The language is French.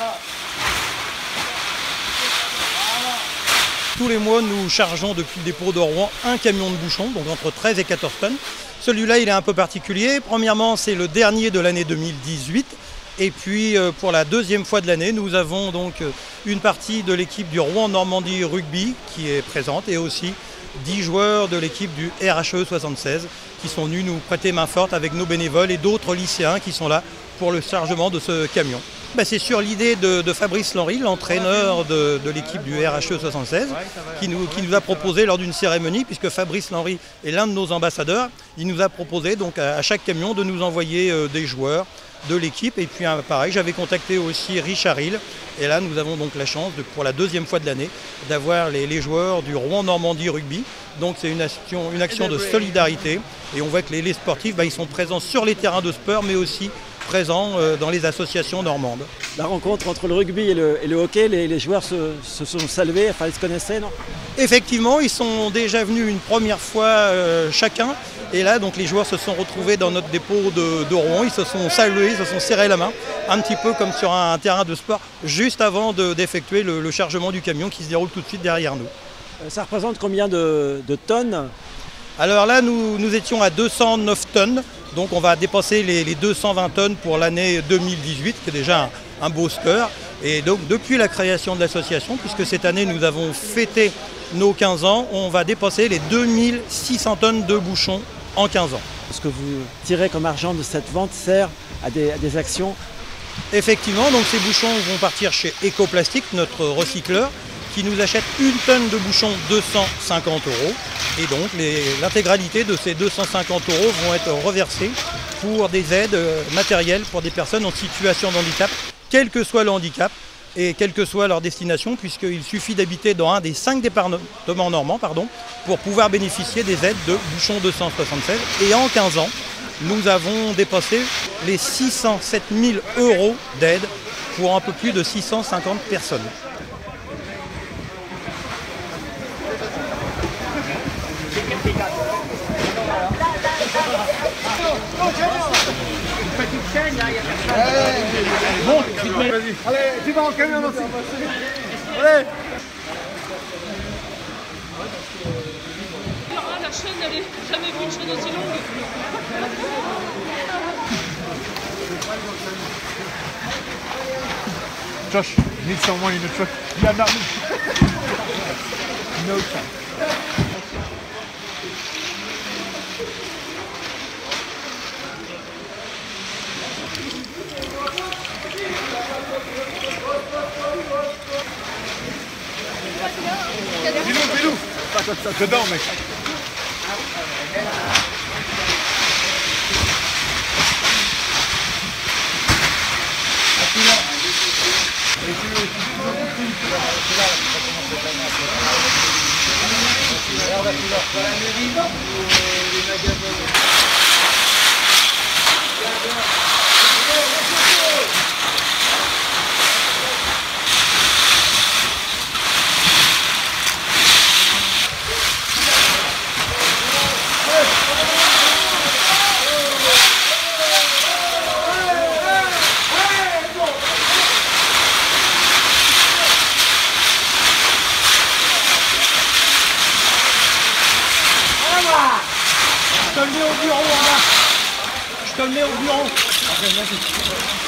Tous les mois, nous chargeons depuis le dépôt de Rouen un camion de bouchons, donc entre 13 et 14 tonnes. Celui-là, il est un peu particulier. Premièrement, c'est le dernier de l'année 2018. Et puis, pour la deuxième fois de l'année, nous avons donc une partie de l'équipe du Rouen Normandie Rugby qui est présente et aussi 10 joueurs de l'équipe du RHE 76 qui sont venus nous prêter main forte avec nos bénévoles et d'autres lycéens qui sont là pour le chargement de ce camion. C'est sur l'idée de Fabrice Lenry, l'entraîneur de l'équipe du RHE 76, qui nous a proposé lors d'une cérémonie, puisque Fabrice Lenry est l'un de nos ambassadeurs, il nous a proposé donc à chaque camion de nous envoyer des joueurs de l'équipe. Et puis pareil, j'avais contacté aussi Richard Hill, et là nous avons donc la chance, pour la deuxième fois de l'année, d'avoir les joueurs du Rouen Normandie Rugby. Donc c'est une action de solidarité, et on voit que les sportifs, ils sont présents sur les terrains de sport, mais aussi présents dans les associations normandes. La rencontre entre le rugby et le hockey, les joueurs se sont salués, enfin ils se connaissaient, non? Effectivement, ils sont déjà venus une première fois chacun, et là donc les joueurs se sont retrouvés dans notre dépôt de Rouen, ils se sont salués, ils se sont serrés la main, un petit peu comme sur un terrain de sport, juste avant d'effectuer le chargement du camion qui se déroule tout de suite derrière nous. Ça représente combien de tonnes? Alors là, nous étions à 209 tonnes, donc on va dépasser les 220 tonnes pour l'année 2018, qui est déjà un beau score. Et donc depuis la création de l'association, puisque cette année nous avons fêté nos 15 ans, on va dépasser les 2600 tonnes de bouchons en 15 ans. Ce que vous tirez comme argent de cette vente sert à des actions? Effectivement, donc ces bouchons vont partir chez Ecoplastic, notre recycleur, qui nous achète une tonne de bouchons 250 €. Et donc l'intégralité de ces 250 € vont être reversés pour des aides matérielles pour des personnes en situation de handicap, quel que soit le handicap et quelle que soit leur destination, puisqu'il suffit d'habiter dans un des 5 départements normands pour pouvoir bénéficier des aides de bouchons 276. Et en 15 ans, nous avons dépassé les 607 000 € d'aide pour un peu plus de 650 personnes. Bon, vas-y. Allez, tu vas en camion aussi. Allez. La chaîne, elle est jamais vu une chaîne aussi longue. Josh, need someone in the truck. Yeah, not me. No time. Bilou, dedans mec. Je te le mets au bureau, là. Je te le mets au bureau.